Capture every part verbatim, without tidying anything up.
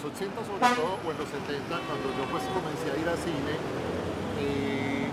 ochenta sobre todo, o en los setenta, cuando yo pues comencé a ir al cine, eh,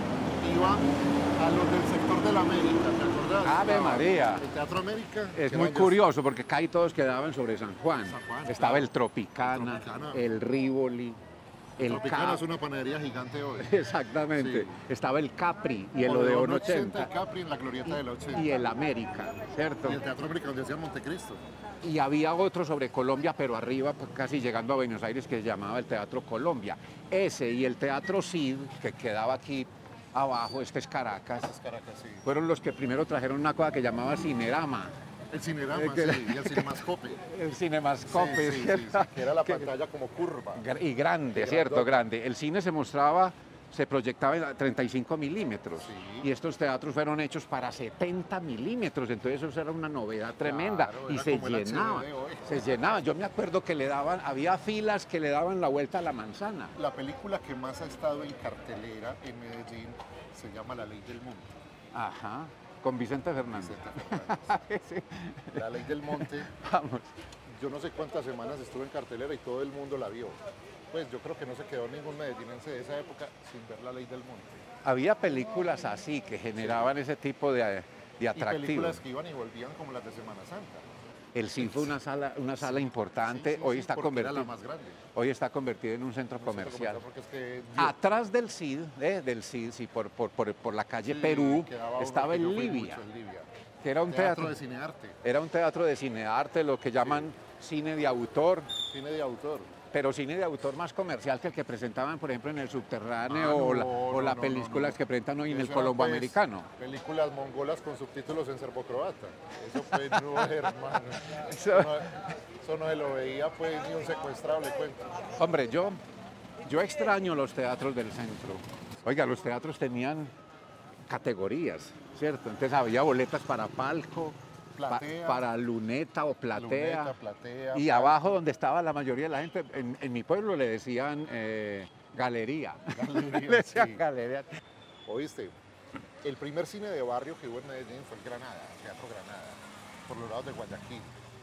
iba a los del sector de la América, ¿te acordás? ¡Ave María! El Teatro América. Es que muy era curioso porque casi todos quedaban sobre San Juan. San Juan, Estaba claro. el Tropicana, El Tropicana. el Rivoli, El el Tropicana Cap- es una panadería gigante hoy. Exactamente. Sí. Estaba el Capri y el Odeón Odeón ochenta y ochenta Capri en la glorieta del ochenta. y el América, ¿cierto? Y el Teatro América donde hacía Montecristo. Y había otro sobre Colombia, pero arriba, pues, casi llegando a Buenos Aires, que se llamaba el Teatro Colombia. Ese y el Teatro Cid, que quedaba aquí abajo, este es Caracas, Es Caracas, sí. fueron los que primero trajeron una cosa que llamaba Cinerama, El Cinerama, Eh, que- sí, y el Cinemascope. el Cinemascope, Sí, sí, sí, ¿cierto? sí, que era la Que- pantalla como curva. Gra- Y grande, Y ¿cierto? grandota. Grande. El cine se mostraba, se proyectaba en treinta y cinco milímetros. Sí. Y estos teatros fueron hechos para setenta milímetros. Entonces eso era una novedad tremenda. Claro, y era se como el H D llenaba. de hoy. Se llenaba. Yo me acuerdo que le daban, había filas que le daban la vuelta a la manzana. La película que más ha estado en cartelera en Medellín se llama La Ley del Monte. Ajá. Con Vicente Fernández. Vicente Fernández. Sí. La Ley del Monte, Vamos. yo no sé cuántas semanas estuvo en cartelera y todo el mundo la vio. Pues yo creo que no se quedó ningún medellinense de esa época sin ver La Ley del Monte. Había películas así que generaban ese tipo de, de Y atractivos. películas que iban y volvían como las de Semana Santa. El C I N fue una sala, una sala importante. Sí, sí, hoy, sí, está porque era convertido, la más grande. hoy está convertido en un centro No sé cómo comercial. está, porque es que yo- Atrás del C I D, eh, del C I D, sí, por, por, por, por la calle sí, Perú, quedaba uno estaba que yo el fui Libia, mucho, en Libia. que era un Teatro teatro, de cinearte, era un teatro de cinearte, lo que llaman cine de autor, cine de autor. pero cine de autor más comercial que el que presentaban, por ejemplo, en el Subterráneo Ah, o, no, la- o no, las no, películas no, no. que presentan hoy en el Eso era, Colombo pues, Americano. Películas mongolas con subtítulos en serbocroata. Eso pues no, hermano. Eso- Eso no, eso no se lo veía pues ni un secuestrado, le cuento. Hombre, yo, yo extraño los teatros del centro. Oiga, los teatros tenían categorías, ¿cierto? Entonces había boletas para palco, pa- Platea. para luneta o platea. Luneta, platea, y palco. abajo donde estaba la mayoría de la gente, en, en mi pueblo le decían eh, galería. Galería, Le decían sí. galería. Oíste, el primer cine de barrio que hubo en Medellín fue el Granada, Teatro Granada, por los lados de Guayaquil.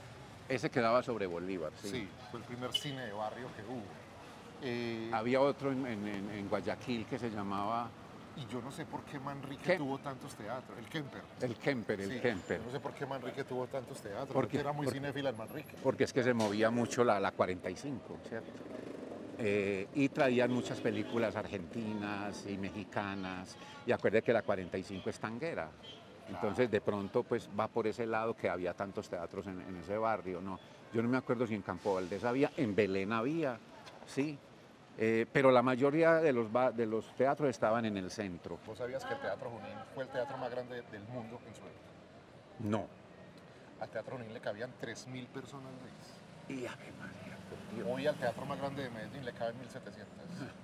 Ese quedaba sobre Bolívar, sí. Sí, fue el primer cine de barrio que hubo. Eh, Había otro en, en- en- en Guayaquil que se llamaba y yo no sé por qué Manrique ¿Qué? tuvo tantos teatros, el Kemper. el Kemper, el Sí, Kemper. yo no sé por qué Manrique tuvo tantos teatros, ¿Por porque qué? era muy Por- cinéfila el Manrique. Porque es que se movía mucho la, la cuarenta y cinco, ¿cierto? Eh, y traían muchas películas argentinas y mexicanas. Y acuerde que la cuarenta y cinco es tanguera. Entonces, de pronto, pues va por ese lado que había tantos teatros en, en ese barrio, ¿no? Yo no me acuerdo si en Campo Valdés había, en Belén había, sí. Eh, pero la mayoría de los, ba- de los teatros estaban en el centro. ¿Vos sabías que el Teatro Junín fue el teatro más grande del mundo en su época? No. Al Teatro Junín le cabían tres mil personas, Luis. Y Ave María, por Dios. Hoy al teatro más grande de Medellín le caben mil setecientos.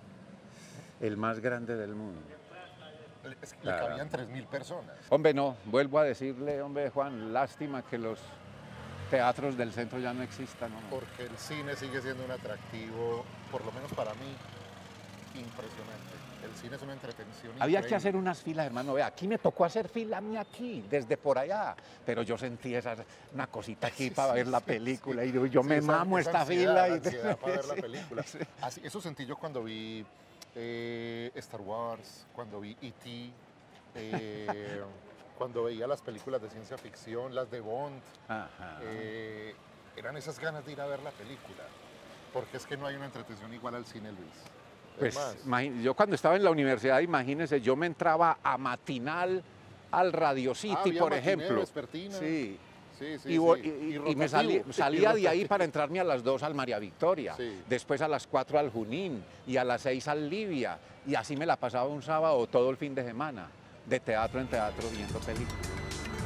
El más grande del mundo. Le, es que Claro. le cabían tres mil personas. Hombre, no, vuelvo a decirle, hombre, Juan, lástima que los teatros del centro ya no existan. ¿No? Porque el cine sigue siendo un atractivo, por lo menos para mí, impresionante. El cine es una entretención Había que increíble. hacer unas filas, hermano. Vea, aquí me tocó hacer fila a mí aquí, desde por allá. Pero yo sentí esa, una cosita aquí Sí, para sí, ver la sí, película. sí. Y yo, yo Sí, me esa- mamo esa esta ansiedad, fila. la Y ansiedad para ver la Sí, película. sí. Así, eso sentí yo cuando vi eh, Star Wars, cuando vi E T, eh, cuando veía las películas de ciencia ficción, las de Bond. Ajá. eh, eran esas ganas de ir a ver la película. Porque es que no hay una entretención igual al cine, Luis. Es Pues más, imagi- yo cuando estaba en la universidad, imagínense, yo me entraba a matinal al Radio City, ah, había por matineo, ejemplo. vespertina. Sí. Sí, sí, y, vo- sí. y- y- y rotativo, me salí- y salía de ahí rotativo. para entrarme a las dos al María Victoria, Sí. después a las cuatro al Junín y a las seis al Libia. Y así me la pasaba un sábado todo el fin de semana, de teatro en teatro viendo películas.